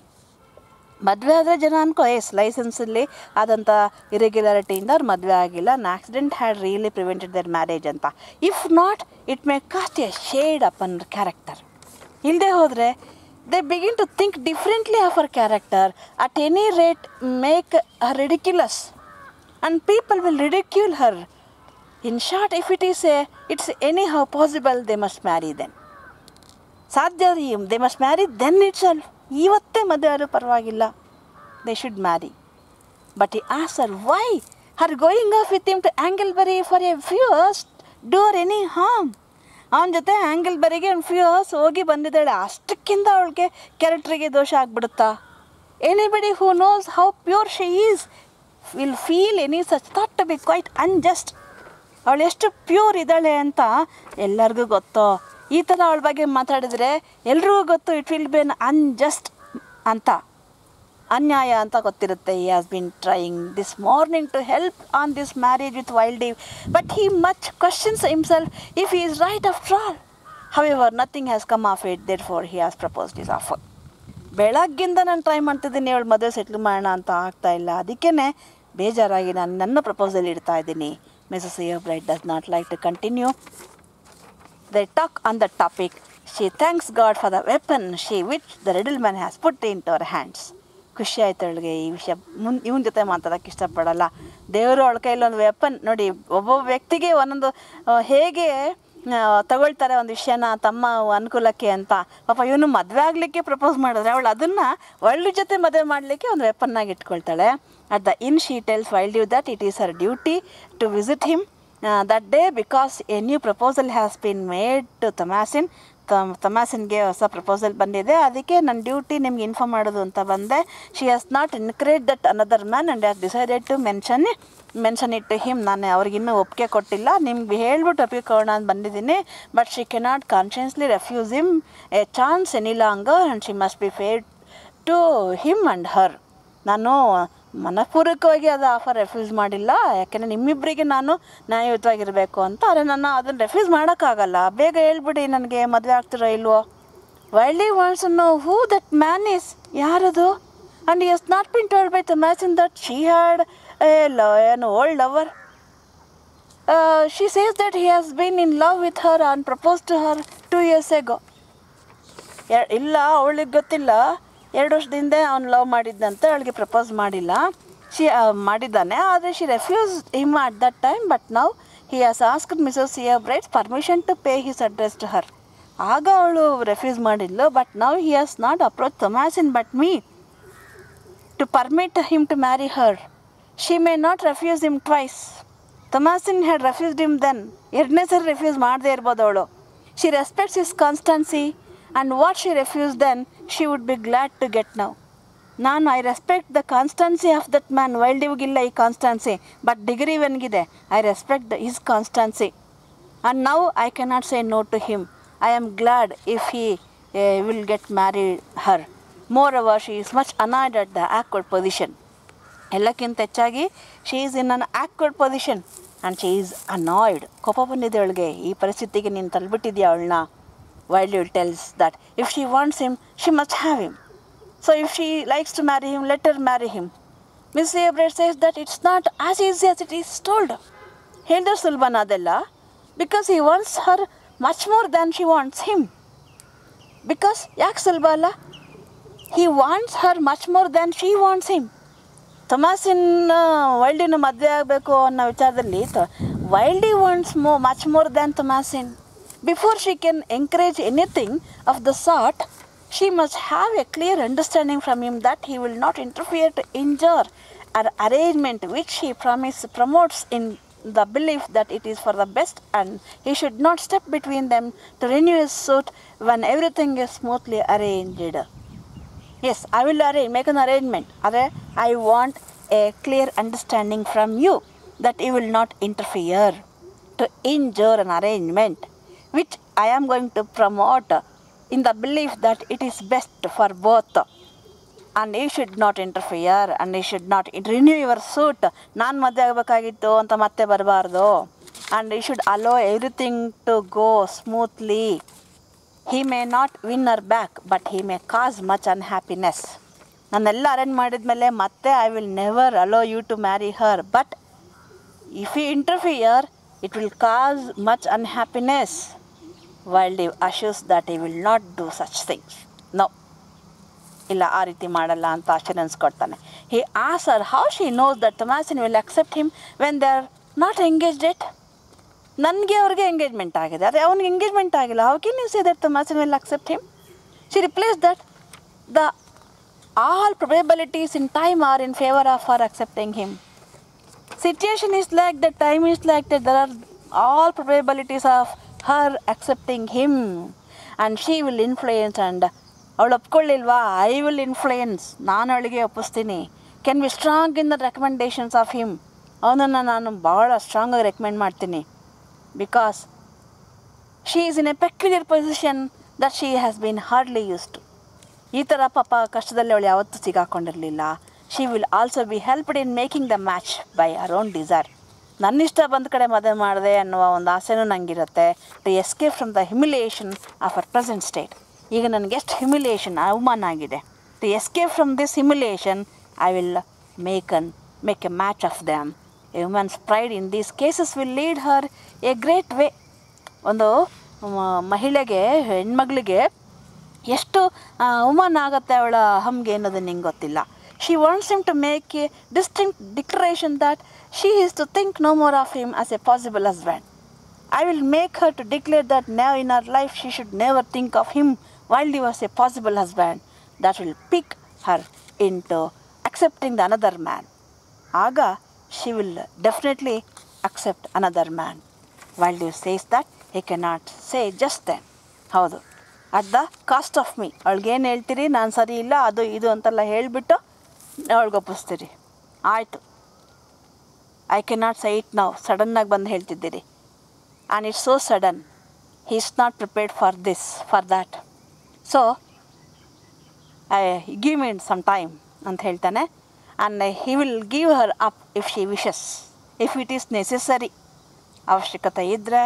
ಮದುವೆ ಆದರೆ ಜನ ಅನ್ಕೋ, ಎಸ್ ಲೈಸೆನ್ಸಲ್ಲಿ ಆದಂಥ ಇರೆಗ್ಯುಲಾರಿಟಿಯಿಂದ ಅವ್ರು ಮದುವೆ ಆಗಿಲ್ಲ, an accident had really prevented their marriage ಅಂತ. If not, it may cast a shade upon her character. ಇಲ್ಲದೆ ಹೋದರೆ they begin to think differently of her character, at any rate make her ridiculous, and people will ridicule her. In short, if it's anyhow possible, they must marry then. ಸಾಧ್ಯ, they must marry then itself. ಇವತ್ತೇ ಮದುವೆ ಆದರೂ ಪರವಾಗಿಲ್ಲ, they should marry. But he asks her why her going off with him to Anglebury for a few hours do her any harm. ಅವನ ಜೊತೆ ಆ್ಯಂಗಲ್ಬರಿಗೆ ಒಂದು ಫ್ಯೂ ಅವರ್ಸ್ ಹೋಗಿ ಬಂದಿದ್ದಾಳೆ, ಅಷ್ಟಕ್ಕಿಂತ ಅವಳಿಗೆ ಕ್ಯಾರೆಕ್ಟ್ರಿಗೆ ದೋಷ ಆಗ್ಬಿಡುತ್ತಾ? Anybody who knows how pure she is will feel any such thought to be quite unjust. ಅವಳು ಎಷ್ಟು ಪ್ಯೂರ್ ಇದ್ದಾಳೆ ಅಂತ ಎಲ್ಲರಿಗೂ ಗೊತ್ತೋ. ಈ ಥರ ಅವಳ ಬಗ್ಗೆ ಮಾತಾಡಿದರೆ ಎಲ್ರಿಗೂ ಗೊತ್ತು it will be un unjust ಅಂತ, ಅನ್ಯಾಯ ಅಂತ ಗೊತ್ತಿರುತ್ತೆ. He has been trying this morning to help on this marriage with Wild Dave, but he much questions himself if he is right after all. However, nothing has come of it, therefore he has proposed his offer. ಬೆಳಗ್ಗಿಂದ ನಾನು ಟ್ರೈ ಮಾಡ್ತಿದ್ದೀನಿ ಅವಳು ಮದುವೆ ಸೆಟ್ಲ್ ಮಾಡೋಣ ಅಂತ ಆಗ್ತಾಯಿಲ್ಲ. ಅದಕ್ಕೇ ಬೇಜಾರಾಗಿ ನಾನು ನನ್ನ ಪ್ರಪೋಸಲ್ ಇಡ್ತಾ ಇದ್ದೀನಿ. Mrs Yeobright does not like to continue. They talk on the topic. She thanks God for the weapon which the riddleman has put into her hands. ಖುಷಿ ಆಯ್ತು ಅವಳಿಗೆ. ಈ ವಿಷಯ ಇವನ ಜೊತೆ ಮಾತಾಡೋಕ್ಕೆ ಇಷ್ಟಪಡಲ್ಲ. ದೇವರು ಅವಳ ಕೈಯಲ್ಲಿ ಒಂದು ವೆಪನ್ ನೋಡಿ, ಒಬ್ಬೊಬ್ಬ ವ್ಯಕ್ತಿಗೆ ಒಂದೊಂದು ಹೇಗೆ ತಗೊಳ್ತಾರೆ ಒಂದು ವಿಷಯನ ತಮ್ಮ ಅನುಕೂಲಕ್ಕೆ ಅಂತ. ಪಾಪ ಇವನು ಮದುವೆ ಆಗಲಿಕ್ಕೆ ಪ್ರಪೋಸ್ ಮಾಡಿದ್ರೆ ಅವಳು ಅದನ್ನು ವರ್ಲ್ಡ್ ಜೊತೆ ಮದುವೆ ಮಾಡಲಿಕ್ಕೆ ಒಂದು ವೆಪನ್ನಾಗಿ ಇಟ್ಕೊಳ್ತಾಳೆ. At the inn she tells Wild that it is her duty to visit him that day because a new proposal has been made to Thomasin. ತಮಾಸಿನ್ಗೆ ಹೊಸ ಪ್ರಪೋಸಲ್ ಬಂದಿದೆ, ಅದಕ್ಕೆ ನನ್ನ ಡ್ಯೂಟಿ ನಿಮ್ಗೆ ಇನ್ಫಾರ್ಮ್ ಮಾಡೋದು ಅಂತ ಬಂದೆ. She has not encourage that another man and has decided to mention it to him. ನಾನು ಅವ್ರಿಗಿನ್ನೂ ಒಪ್ಪಿಗೆ ಕೊಟ್ಟಿಲ್ಲ, ನಿಮ್ಗೆ ಹೇಳ್ಬಿಟ್ಟು ಒಪ್ಪಿಕೊಳ್ಳೋಣ ಅಂತ ಬಂದಿದ್ದೀನಿ. But she cannot consciously refuse him a chance any longer and she must be fair to him and her. ನಾನು ಮನಪೂರ್ವಕವಾಗಿ ಅದು ಆಫರ್ ರೆಫ್ಯೂಸ್ ಮಾಡಿಲ್ಲ, ಯಾಕೆಂದರೆ ನಿಮ್ಮಿಬ್ಬರಿಗೆ ನಾನು ನ್ಯಾಯಯುತವಾಗಿರಬೇಕು ಅಂತ. ಆದರೆ ನಾನು ಅದನ್ನು ರೆಫ್ಯೂಸ್ ಮಾಡೋಕ್ಕಾಗಲ್ಲ. ಬೇಗ ಹೇಳ್ಬಿಡಿ ನನಗೆ ಮದುವೆ ಆಗ್ತಿರೋ ಇಲ್ವೋ. Wildly wants to know who that man is, ಯಾರದು. And he has not been told by Thomasin that she had an old lover. She says that he has been in love with her and proposed to her 2 years ago. ಇಲ್ಲ, ಅವಳಿಗೆ ಗೊತ್ತಿಲ್ಲ. 2 ವರ್ಷದಿಂದ ಅವ್ನು ಲವ್ ಮಾಡಿದ್ದಂತೆ, ಅವಳಿಗೆ ಪ್ರಪೋಸ್ ಮಾಡಿಲ್ಲ. ಮಾಡಿದ್ದಾನೆ, ಆದರೆ she refuse him at that time. But now he has asked Mrs Yeobright permission to pay his address to her. ಆಗ ಅವಳು ರೆಫ್ಯೂಸ್ ಮಾಡಿದ್ಲು. But now he has not approach Thomasin but me to permit him to marry her. She may not refuse him twice. Thomasin had refused him then. 2ನೇ ಸರಿ ರೆಫ್ಯೂಸ್ ಮಾಡದೇ ಇರ್ಬೋದು ಅವಳು. She respects his constancy and what she refused then, she would be glad to get now. I respect the constancy of that man. Wild ivgilla ee constancy, but degree venಗಿದೆ. I respect his constancy, and now I cannot say no to him. I am glad if he will get married her. Moreover, she is much annoyed at the awkward position. ಎಲ್ಲಕ್ಕಿಂತ ಹೆಚ್ಚಾಗಿ she is in an awkward position and she is annoyed. ಕೋಪ ಬಂದಿದೆ ಅವಳಿಗೆ, ಈ ಪರಿಸ್ಥಿತಿಗೆ ನೀನು ತಳ್ಳಿಬಿಟ್ಟಿದ್ಯಾ ಅವಳನ್ನ. Wildly tells that if she wants him, she must have him. So if she likes to marry him, let her marry him. Miss Eyebright says that it's not as easy as it is told. Hilda Sulban adella, because he wants her much more than she wants him. Because yak Sulbala, he wants her much more than she wants him. Thomasin Wildly ಮದುವೆ ಆಗಬೇಕು ಅನ್ನೋ ವಿಚಾರದಲ್ಲಿ Wildly wants much more than Thomasin. Before she can encourage anything of the sort, she must have a clear understanding from him that he will not interfere to injure an arrangement which she promotes in the belief that it is for the best, and he should not step between them to renew his suit when everything is smoothly arranged. Yes, I will make an arrangement. I want a clear understanding from you that he will not interfere to injure an arrangement which I am going to promote in the belief that it is best for both, and you should not interfere and you should not renew your suit. ನಾನು ಮದುವೆ ಆಗಬೇಕಾಗಿತ್ತು ಅಂತ ಮತ್ತೆ ಬರಬಾರ್ದು. and you should allow everything to go smoothly. He may not win her back, but he may cause much unhappiness. ನಾನೆಲ್ಲ ಅರೇಂಜ್ ಮಾಡಿದ್ಮೇಲೆ ಮತ್ತೆ I will never allow you to marry her, but if you interfere, it will cause much unhappiness. Wildly assures that he will not do such things. No, ಇಲ್ಲ ಆ ರೀತಿ ಮಾಡಲ್ಲ ಅಂತ ಅಶ್ಯೂರೆನ್ಸ್ ಕೊಡ್ತಾನೆ. He asks her how she knows that Thomasin will accept him when they are not engaged yet. ನನಗೆ ಅವ್ರಿಗೆ ಎಂಗೇಜ್ಮೆಂಟ್ ಆಗಿದೆ, ಅದೇ ಅವನಿಗೆ ಎಂಗೇಜ್ಮೆಂಟ್ ಆಗಿಲ್ಲ. How can you say that Thomasin will accept him? She replies that the all probabilities in time are in favor of her accepting him. Situation is like that, time is like that. There are all probabilities of her accepting him, and she will influence. And ಅವಳು ಒಪ್ಕೊಳ್ಳಿಲ್ವಾ, I will influence, ನಾನು ಅವಳಿಗೆ ಒಪ್ಪಿಸ್ತೀನಿ. Can be strong in the recommendations of him, ಅವನನ್ನು ನಾನು ಭಾಳ ಸ್ಟ್ರಾಂಗಾಗಿ ರೆಕಮೆಂಡ್ ಮಾಡ್ತೀನಿ. Because she is in a peculiar position that she has been hardly used. ಈ ಥರ ಪಾಪ ಕಷ್ಟದಲ್ಲಿ ಅವಳು ಯಾವತ್ತೂ ಸಿಗಾಕೊಂಡಿರಲಿಲ್ಲ. She will also be helped in making the match by her own desire. ನನ್ನಿಷ್ಟ ಬಂದ ಕಡೆ ಮದುವೆ ಮಾಡಿದೆ ಅನ್ನುವ ಒಂದು ಆಸೆನೂ ನನಗಿರುತ್ತೆ. To escape from the humiliation of our present state. ಈಗ ನನಗೆ ಎಷ್ಟು ಹ್ಯುಮಿಲಿಯೇಷನ್, ಅವಮಾನ ಆಗಿದೆ. To escape from this humiliation, I will make a match of them. A woman's pride in these cases will lead her a great way. ಒಂದು ಮಹಿಳೆಗೆ, ಹೆಣ್ಮಗಳಿಗೆ ಎಷ್ಟು ಅವಮಾನ ಆಗುತ್ತೆ ಅವಳ ಅಹಂಗೆ ಅನ್ನೋದು ನಿಂಗೆ ಗೊತ್ತಿಲ್ಲ. She wants him to make a distinct declaration that she is to think no more of him as a possible husband. I will make her to declare that now in her life she should never think of him while he was a possible husband. That will pick her into accepting the another man. Aga she will definitely accept another man. While he says that, he cannot say just then. ಹೌದು, at the cost of me. ಅವಳಿಗೇನು ಹೇಳ್ತೀರಿ, ನಾನು ಸರಿ ಇಲ್ಲ ಅದು ಇದು ಅಂತೆಲ್ಲ ಹೇಳಿಬಿಟ್ಟು ಅವಳಿಗೆ ಒಪ್ಪಿಸ್ತೀರಿ. ಆಯಿತು, ಐ ಕೆನಾಟ್ ಸೇ ಇಟ್ ನಾವು, ಸಡನ್ನಾಗಿ ಬಂದು ಹೇಳ್ತಿದ್ದೀರಿ. And it's so sudden, he is not prepared for that. So give me some time ಅಂತ ಹೇಳ್ತಾನೆ. And he will give her up if she wishes, if it is necessary. ಅವಶ್ಯಕತೆ ಇದ್ದರೆ,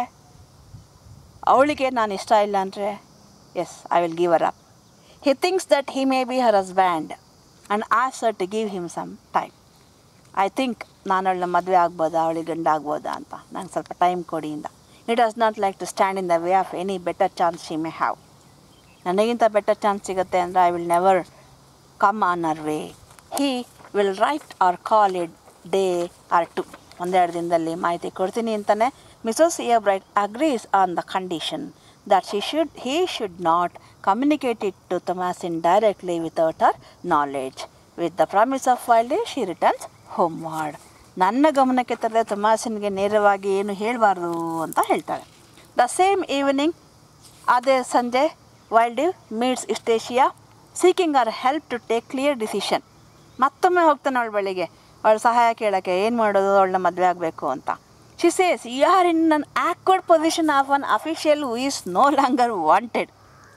ಅವಳಿಗೆ ನಾನು ಇಷ್ಟ ಇಲ್ಲ ಅಂದರೆ, yes, I will give her up. He thinks that he may be her husband and ask her to give him some time. I think ನಾನು ಅವಳನ್ನ ಮದುವೆ ಆಗ್ಬೋದಾ, ಅವಳಿಗೆ ಗಂಡ ಆಗ್ಬೋದಾ ಅಂತ, ನಂಗೆ ಸ್ವಲ್ಪ ಟೈಮ್ ಕೊಡಿ ಇಂದ. He does not like to stand in the way of any better chance she may have. ನನಗಿಂತ ಬೆಟರ್ ಚಾನ್ಸ್ ಸಿಗುತ್ತೆ ಅಂದರೆ I will never come on our way. He will write or call a day or two, ಒಂದೆರಡು ದಿನದಲ್ಲಿ ಮಾಹಿತಿ ಕೊಡ್ತೀನಿ ಅಂತಾನೆ. Mrs Yeobright agrees on the condition that he should not communicate it to Thomasin directly without her knowledge. With the promise of while she returns homeward. ನನ್ನ ಗಮನಕ್ಕೆ ತರದೆ ತೊಮಾಸಿನ್ಗೆ ನೇರವಾಗಿ ಏನು ಹೇಳಬಾರ್ದು ಅಂತ ಹೇಳ್ತಾಳೆ. ದ ಸೇಮ್ ಈವ್ನಿಂಗ್, ಅದೇ ಸಂಜೆ, Wild meets Eustacia seeking our help to take clear decision. ಮತ್ತೊಮ್ಮೆ ಹೋಗ್ತಾನೆ ಅವಳ ಬಳಿಗೆ, ಅವಳ ಸಹಾಯ ಕೇಳೋಕ್ಕೆ, ಏನು ಮಾಡೋದು, ಅವಳನ್ನ ಮದುವೆ ಆಗಬೇಕು ಅಂತ. She says, you are in an awkward position of an official who is no longer wanted.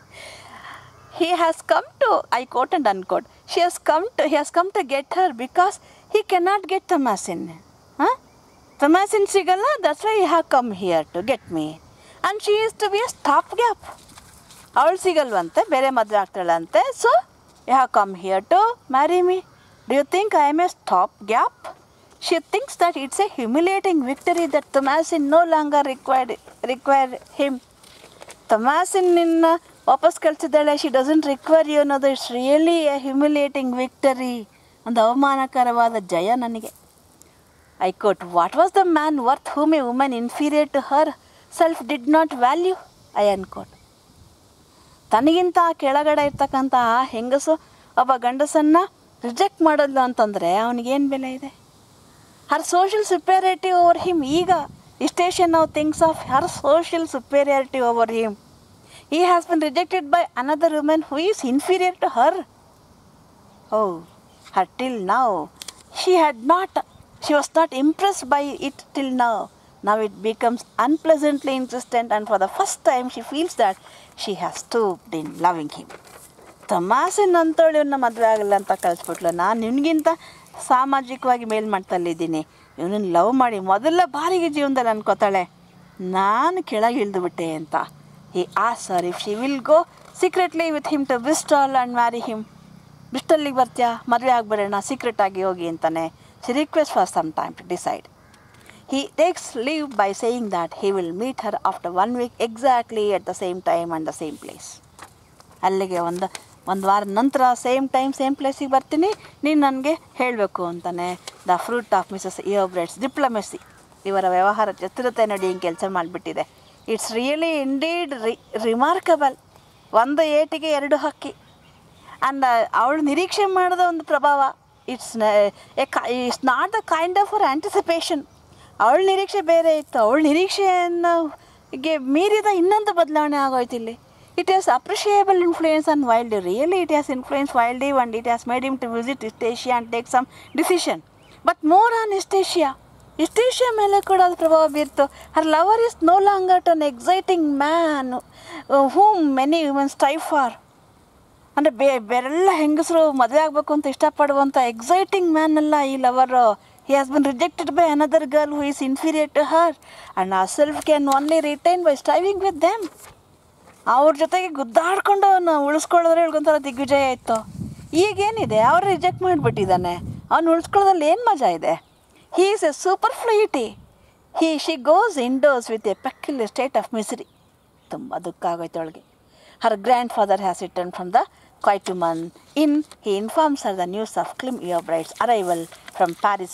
He has come to, I quote and unquote, he has come to get her because he cannot get Thomasin. Thomasin sigalla, that's why he has come here to get me. And she is to be a stopgap. ಅವಳು ಸಿಗಲ್ವಂತೆ, ಬೇರೆ ಮದುವೆ ಆಗ್ತಾಳಂತೆ. So, you have come here to marry me. Do you think I am a stopgap? She thinks that it's a humiliating victory that Thomasin no longer require him. Thomasin ವಾಪಸ್ ಕಳಿಸಿದ್ದಾಳೆ, ಶಿ ಡಸಂಟ್ ರಿಕ್ವೈರ್ ಯು ಅನ್ನೋದು it's really a humiliating victory. ಒಂದು ಅವಮಾನಕರವಾದ ಜಯ ನನಗೆ. I quote, what was the man worth whom a woman inferior to herself did not value, I unquote. ತನಗಿಂತ ಕೆಳಗಡೆ ಇರ್ತಕ್ಕಂಥ ಹೆಂಗಸು ಒಬ್ಬ ಗಂಡಸನ್ನು ರಿಜೆಕ್ಟ್ ಮಾಡೋದು ಅಂತಂದರೆ ಅವನಿಗೇನು ಬೆಲೆ ಇದೆ? Her social superiority over him. ಈಗ Istacia now thinks of her social superiority over him. He has been rejected by another woman who is inferior to her. Oh, her till now. She was not impressed by it till now. Now it becomes unpleasantly insistent, and for the first time she feels that she has stooped in loving him. ತೊಮಾಸಿನ್ ಅಂತೇಳಿ ಇವನ್ನ ಮದುವೆ ಆಗಲ್ಲ ಅಂತ ಕಳಿಸ್ಬಿಟ್ಲು. ನಾನು ನಿನಗಿಂತ ಸಾಮಾಜಿಕವಾಗಿ ಮೇಲ್ಮಟ್ಟದಲ್ಲಿದ್ದೀನಿ, ಇವನನ್ನು ಲವ್ ಮಾಡಿ ಮೊದಲ ಬಾರಿಗೆ ಜೀವನದಲ್ಲಿ ಅನ್ಕೋತಾಳೆ ನಾನು ಕೆಳಗೆ ಇಳಿದುಬಿಟ್ಟೆ ಅಂತ. He asks her if she will go secretly with him to Bristol and marry him. ಬ್ರಿಸ್ಟಲ್ಲಿಗೆ ಬರ್ತೀಯಾ, ಮದುವೆ ಆಗಿಬಿಡೋಣ, ಸೀಕ್ರೆಟಾಗಿ ಹೋಗಿ ಅಂತಾನೆ. She request for some time to decide. He takes leave by saying that he will meet her after 1 week exactly at the same time and the same place. ಅಲ್ಲಿಗೆ ಒಂದು ವಾರ ನಂತರ ಸೇಮ್ ಟೈಮ್ ಸೇಮ್ ಪ್ಲೇಸಿಗೆ ಬರ್ತೀನಿ, ನೀನು ನನಗೆ ಹೇಳಬೇಕು ಅಂತಾನೆ. The fruit of Mrs Yeobright's diplomacy, ಇವರ ವ್ಯವಹಾರ ಚತುರತೆ ನೋಡಿ ಹಿಂಗೆ ಕೆಲಸ ಮಾಡಿಬಿಟ್ಟಿದೆ. It's really indeed remarkable. ಒಂದು ಏಟಿಗೆ 2 ಹಕ್ಕಿ. ಆ್ಯಂಡ್ ಅವಳು ನಿರೀಕ್ಷೆ ಮಾಡಿದ ಒಂದು ಪ್ರಭಾವ. It's not the kind of our anticipation. ಅವಳ ನಿರೀಕ್ಷೆ ಬೇರೆ ಇತ್ತು, ಅವಳ ನಿರೀಕ್ಷೆಯನ್ನು ಮೀರಿದ ಇನ್ನೊಂದು ಬದಲಾವಣೆ ಆಗೋಯ್ತು ಇಲ್ಲಿ. It has appreciable influence on Wilde. Really, it has influenced Wilde and it has made him to visit Istacia and take some decision. But more on Istacia. Istacia ಮೇಲೆ ಕೂಡ ಅದು ಪ್ರಭಾವ ಬೀರ್ತು. Her lover is no longer an exciting man whom many women strive for. ಅಂದರೆ ಬೇರೆಲ್ಲ ಹೆಂಗಸರು ಮದುವೆ ಆಗಬೇಕು ಅಂತ ಇಷ್ಟಪಡುವಂಥ ಎಕ್ಸೈಟಿಂಗ್ ಮ್ಯಾನ್ ಅಲ್ಲ ಈ lover. He has been rejected by another girl who is inferior to her and herself can only retain by striving with them. ಅವ್ರ ಜೊತೆಗೆ ಗುದ್ದಾಡ್ಕೊಂಡು ಅವನು ಉಳಿಸ್ಕೊಳ್ಳೋದ್ರೆ ಹೇಳ್ಕೊಂತಾರ ದಿಗ್ವಿಜಯ ಇತ್ತು. ಈಗೇನಿದೆ, ಅವ್ರು ರಿಜೆಕ್ಟ್ ಮಾಡಿಬಿಟ್ಟಿದ್ದಾನೆ, ಅವ್ನು ಉಳಿಸ್ಕೊಳ್ಳೋದ್ರಲ್ಲಿ ಏನು ಮಜಾ ಇದೆ? He is a superfluity. She goes indoors with a peculiar state of misery. ತುಂಬ ದುಃಖ ಆಗೋಯ್ತು ಅವಳಿಗೆ. Her grandfather has return from the Quaituman. He informs her the news of Klim Eobride's arrival from Paris,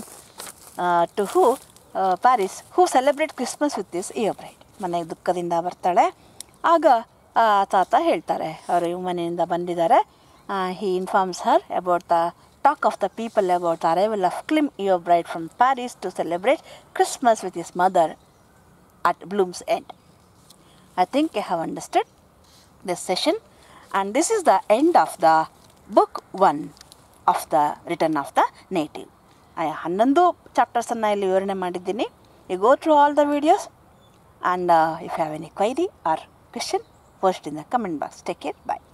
Paris, who celebrate Christmas with this Eobride. ಮನೆಗೆ ದುಃಖದಿಂದ ಬರ್ತಾಳೆ. ಆಗ ತಾತ ಹೇಳ್ತಾರೆ, ಅವರು ಮನೆಯಿಂದ ಬಂದಿದ್ದಾರೆ. He informs her about the talk of the people about the arrival of Klim Eobride from Paris to celebrate Christmas with his mother at Bloom's End. I think I have understood this session. And this is the end of the book 1 of the Return of the Native. 11 ಚಾಪ್ಟರ್ಸನ್ನು ಇಲ್ಲಿ ವಿವರಣೆ ಮಾಡಿದ್ದೀನಿ. You go through all the videos, and if you have any query or question, post in the comment box. Take care. Bye.